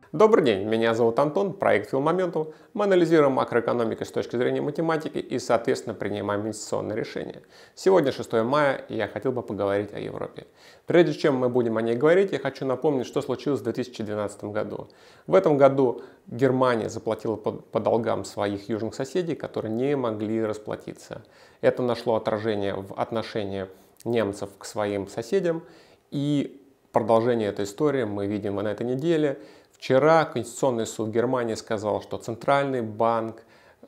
Добрый день, меня зовут Антон, проект Филмоментум. Мы анализируем макроэкономику с точки зрения математики и, соответственно, принимаем инвестиционные решения. Сегодня 6 мая, и я хотел бы поговорить о Европе. Прежде чем мы будем о ней говорить, я хочу напомнить, что случилось в 2012 году. В этом году Германия заплатила по долгам своих южных соседей, которые не могли расплатиться. Это нашло отражение в отношении немцев к своим соседям, и продолжение этой истории мы видим на этой неделе. Вчера Конституционный суд Германии сказал, что Центральный банк,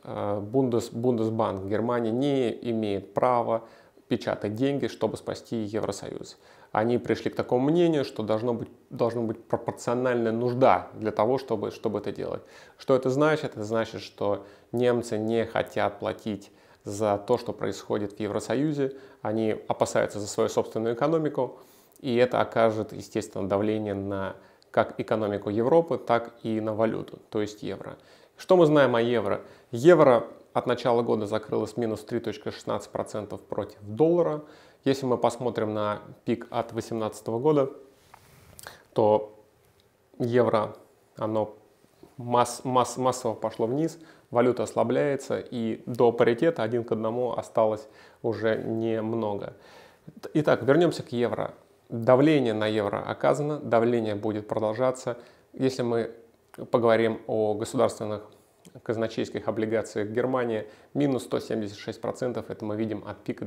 Бундесбанк Германии не имеет права печатать деньги, чтобы спасти Евросоюз. Они пришли к такому мнению, что должна быть пропорциональная нужда для того, чтобы это делать. Что это значит? Это значит, что немцы не хотят платить за то, что происходит в Евросоюзе. Они опасаются за свою собственную экономику, и это окажет, естественно, давление на как экономику Европы, так и на валюту, то есть евро. Что мы знаем о евро? Евро от начала года закрылось минус 3,16% против доллара. Если мы посмотрим на пик от 2018 года, то евро оно массово пошло вниз, валюта ослабляется, и до паритета 1 к 1 осталось уже немного. Итак, вернемся к евро. Давление на евро оказано, давление будет продолжаться. Если мы поговорим о государственных казначейских облигациях Германии, минус 176%, это мы видим от пика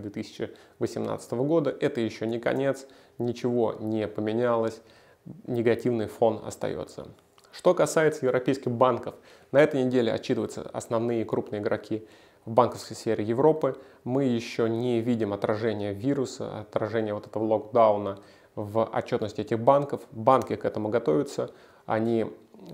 2018 года. Это еще не конец, ничего не поменялось, негативный фон остается. Что касается европейских банков, на этой неделе отчитываются основные крупные игроки в банковской сфере Европы. Мы еще не видим отражения вируса, отражения вот этого локдауна в отчетности этих банков. Банки к этому готовятся, они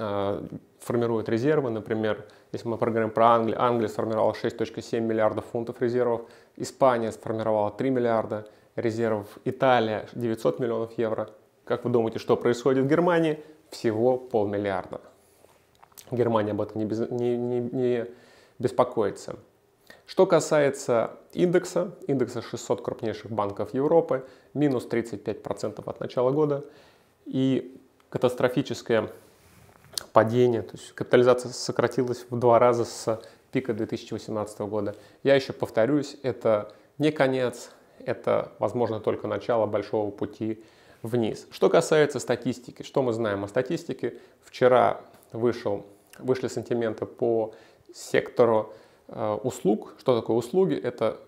формируют резервы. Например, если мы поговорим про Англию, Англия сформировала 6,7 миллиардов фунтов резервов, Испания сформировала 3 миллиарда резервов, Италия 900 миллионов евро. Как вы думаете, что происходит в Германии? Всего полмиллиарда. Германия об этом не беспокоится. Что касается индекса 600 крупнейших банков Европы, минус 35% от начала года, и катастрофическое падение, то есть капитализация сократилась в 2 раза с пика 2018 года. Я еще повторюсь, это не конец, это, возможно, только начало большого пути вниз. Что касается статистики, что мы знаем о статистике? Вчера вышли сантименты по сектору услуг. Что такое услуги? Это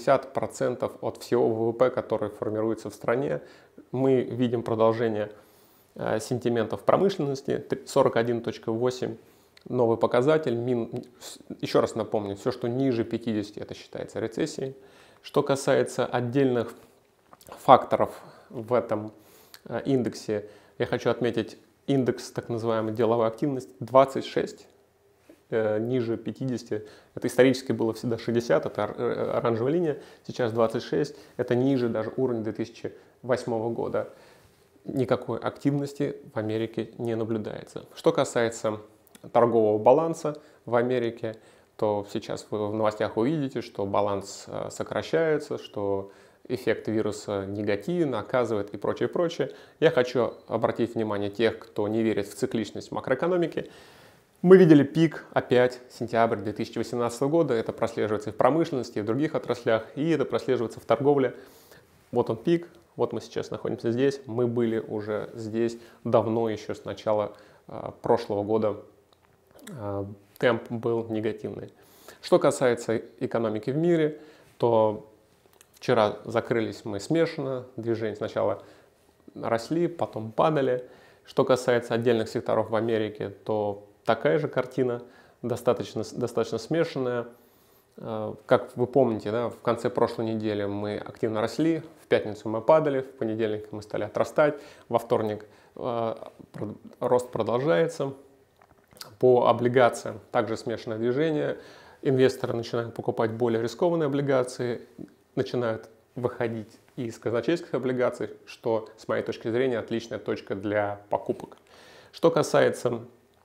60% от всего ВВП, который формируется в стране. Мы видим продолжение сентиментов промышленности, 41,8, новый показатель. Еще раз напомню, все, что ниже 50, это считается рецессией. Что касается отдельных факторов в этом индексе, я хочу отметить индекс так называемой деловой активности 26, ниже 50, это исторически было всегда 60, это оранжевая линия, сейчас 26, это ниже даже уровня 2008 года. Никакой активности в Америке не наблюдается. Что касается торгового баланса в Америке, то сейчас вы в новостях увидите, что баланс сокращается, что эффект вируса негативен, оказывает и прочее, прочее. Я хочу обратить внимание тех, кто не верит в цикличность макроэкономики. Мы видели пик опять сентябрь 2018 года, это прослеживается и в промышленности, и в других отраслях, и это прослеживается в торговле. Вот он пик, вот мы сейчас находимся здесь, мы были уже здесь давно, еще с начала прошлого года темп был негативный. Что касается экономики в мире, то вчера закрылись мы смешанно, движения сначала росли, потом падали. Что касается отдельных секторов в Америке, то такая же картина, достаточно смешанная. Как вы помните, да, в конце прошлой недели мы активно росли, в пятницу мы падали, в понедельник мы стали отрастать, во вторник рост продолжается. По облигациям также смешанное движение. Инвесторы начинают покупать более рискованные облигации, начинают выходить из казначейских облигаций, что, с моей точки зрения, отличная точка для покупок. Что касается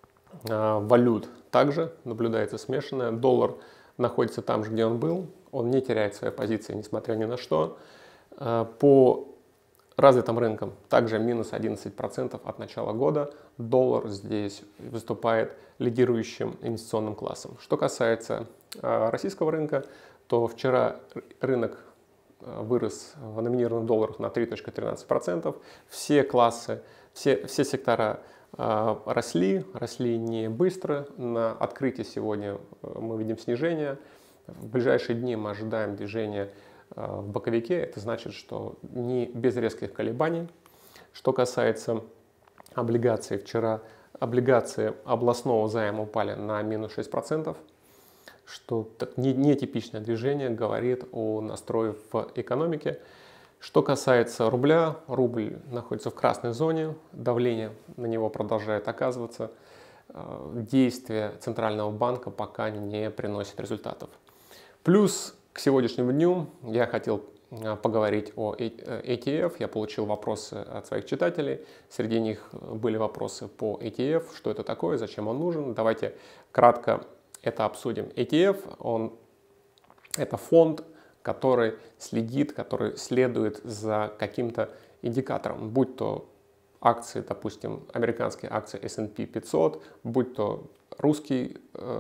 валют, также наблюдается смешанное. Доллар находится там же, где он был, он не теряет своей позиции, несмотря ни на что. По развитым рынкам также минус 11% от начала года. Доллар здесь выступает лидирующим инвестиционным классом. Что касается российского рынка, то вчера рынок вырос в номинированных долларах на 3,13%. Все классы, все сектора росли не быстро. На открытии сегодня мы видим снижение. В ближайшие дни мы ожидаем движения в боковике. Это значит, что не без резких колебаний. Что касается облигаций, вчера облигации областного займа упали на минус 6%, что нетипичное движение говорит о настрое в экономике. Что касается рубля, рубль находится в красной зоне, давление на него продолжает оказываться, действия Центрального банка пока не приносят результатов. Плюс к сегодняшнему дню я хотел поговорить о ETF. Я получил вопросы от своих читателей. Среди них были вопросы по ETF, что это такое, зачем он нужен. Давайте кратко это обсудим. ETF это фонд, который следует за каким-то индикатором, будь то акции, допустим, американские акции S&P 500, будь то русский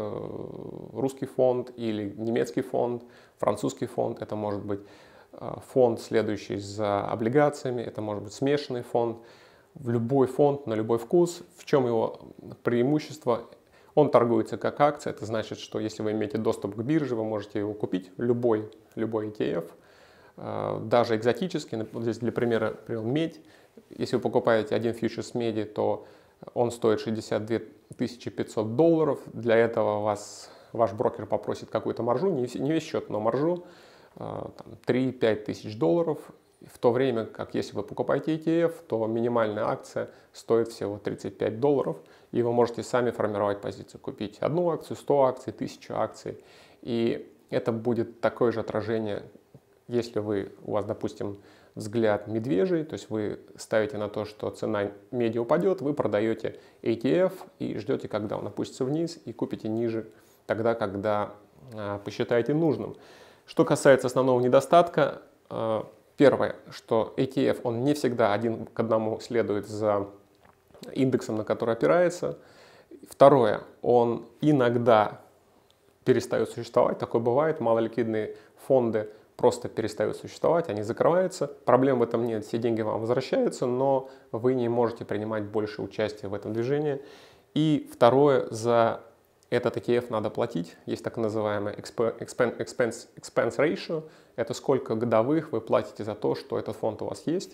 фонд или немецкий фонд, французский фонд, это может быть фонд, следующий за облигациями, это может быть смешанный фонд. В любой фонд на любой вкус. В чем его преимущество? Он торгуется как акция, это значит, что если вы имеете доступ к бирже, вы можете его купить, любой ETF, даже экзотический. Вот здесь для примера привел медь. Если вы покупаете один фьючерс меди, то он стоит $62 500. Для этого ваш брокер попросит какую-то маржу, не весь счет, но маржу, 3-5 тысяч долларов. В то время как если вы покупаете ETF, то минимальная акция стоит всего $35, и вы можете сами формировать позицию, купить одну акцию, 100 акций, 1000 акций. И это будет такое же отражение, если у вас, допустим, взгляд медвежий, то есть вы ставите на то, что цена меди упадет, вы продаете ETF и ждете, когда он опустится вниз, и купите ниже тогда, когда посчитаете нужным. Что касается основного недостатка, первое, что ETF, он не всегда один к одному следует за индексом, на который опирается. Второе, он иногда перестает существовать, такое бывает, малоликвидные фонды просто перестают существовать, они закрываются. Проблем в этом нет, все деньги вам возвращаются, но вы не можете принимать больше участия в этом движении. И второе, за этот ETF надо платить. Есть так называемый expense ratio. Это сколько годовых вы платите за то, что этот фонд у вас есть.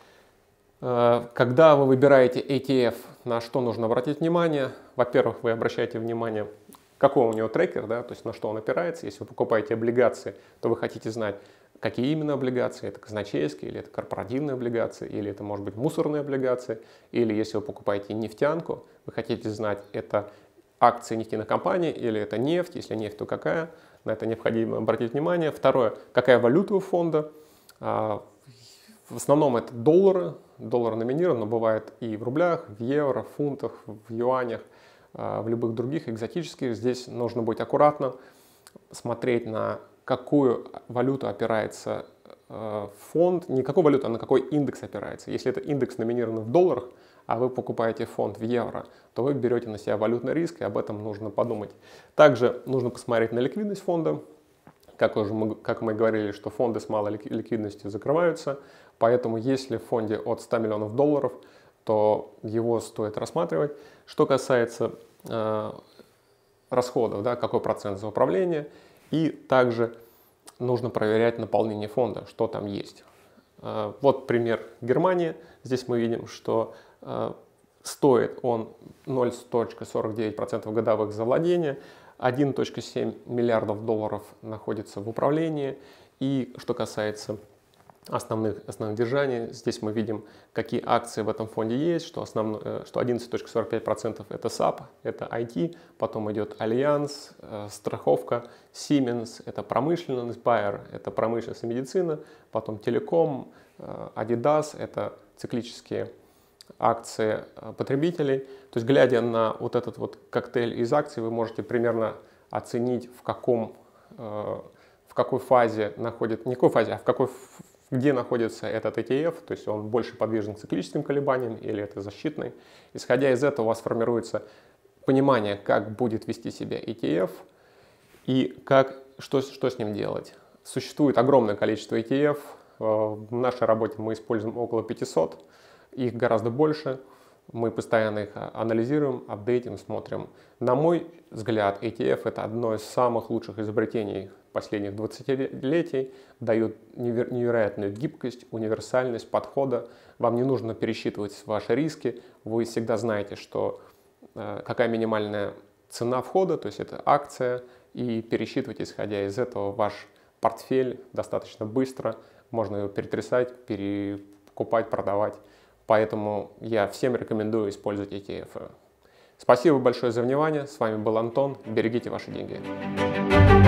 Когда вы выбираете ETF, на что нужно обратить внимание? Во-первых, вы обращаете внимание, какой у него трекер, да, то есть на что он опирается. Если вы покупаете облигации, то вы хотите знать, какие именно облигации. Это казначейские, или это корпоративные облигации, или это может быть мусорные облигации. Или если вы покупаете нефтянку, вы хотите знать, это акции нефтяной компании или это нефть. Если нефть, то какая? На это необходимо обратить внимание. Второе, какая валюта у фонда. В основном это доллары. Доллар номинирован, но бывает и в рублях, в евро, в фунтах, в юанях, в любых других экзотических. Здесь нужно быть аккуратным, смотреть, на какую валюту опирается фонд. Не какую валюту, а на какой индекс опирается. Если это индекс номинирован в долларах, а вы покупаете фонд в евро, то вы берете на себя валютный риск, и об этом нужно подумать. Также нужно посмотреть на ликвидность фонда. Как мы говорили, что фонды с малой ликвидностью закрываются, поэтому если в фонде от 100 миллионов долларов, то его стоит рассматривать. Что касается расходов, да, какой процент за управление, и также нужно проверять наполнение фонда, что там есть. Вот пример Германии. Здесь мы видим, что стоит он 0,49% годовых за владение, 1,7 миллиардов долларов находится в управлении. И что касается основных держаний, здесь мы видим, какие акции в этом фонде есть, что 11,45% это SAP, это IT, потом идет Альянс, страховка, Siemens, это промышленность, Bayer, это промышленность и медицина, потом Телеком, Adidas, это циклические акции потребителей. То есть, глядя на вот этот вот коктейль из акций, вы можете примерно оценить, в какой фазе находится, не в какой фазе, а в где находится этот ETF, то есть он больше подвержен циклическим колебаниям или это защитный. Исходя из этого у вас формируется понимание, как будет вести себя ETF и что с ним делать. Существует огромное количество ETF. В нашей работе мы используем около 500, их гораздо больше. Мы постоянно их анализируем, апдейтим, смотрим. На мой взгляд, ETF – это одно из самых лучших изобретений последних 20-летий, дает невероятную гибкость, универсальность подхода. Вам не нужно пересчитывать ваши риски, вы всегда знаете, какая минимальная цена входа, то есть это акция, и пересчитывать, исходя из этого, ваш портфель достаточно быстро, можно его перетрясать, перекупать, продавать. Поэтому я всем рекомендую использовать ETF. Спасибо большое за внимание. С вами был Антон. Берегите ваши деньги.